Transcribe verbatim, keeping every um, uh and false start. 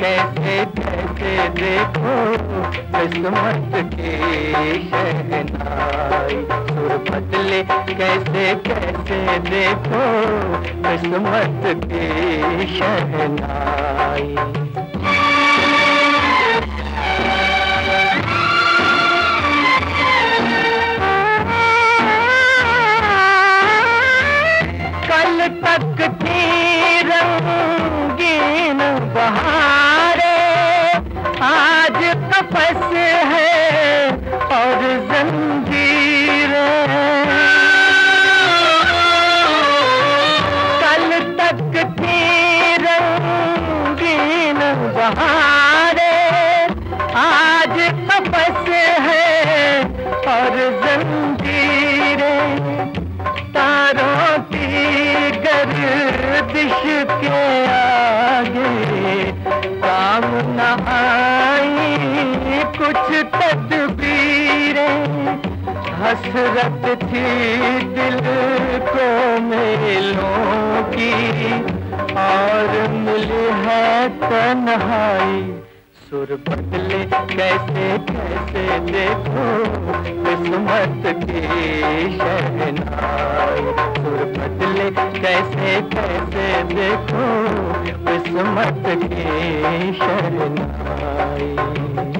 कैसे कैसे देखो किस्मत की शहनाई, सुर बदले कैसे कैसे देखो किस्मत की शहनाई। तक थी रंगीन बहारे, आज कफस है और जंजीरें। कल तक थी रंगीन बहारे, आज कफस है और जंजीरें। तारों की गर्दिश के आगे काम न आई कुछ तदबीरें। हसरत थी दिल को मेलों की और मिली है तन्हाई, सुर बदले कैसे कैसे देखो किस्मत की शहनाई, सुर बदले कैसे कैसे देखो किस्मत की शहनाई।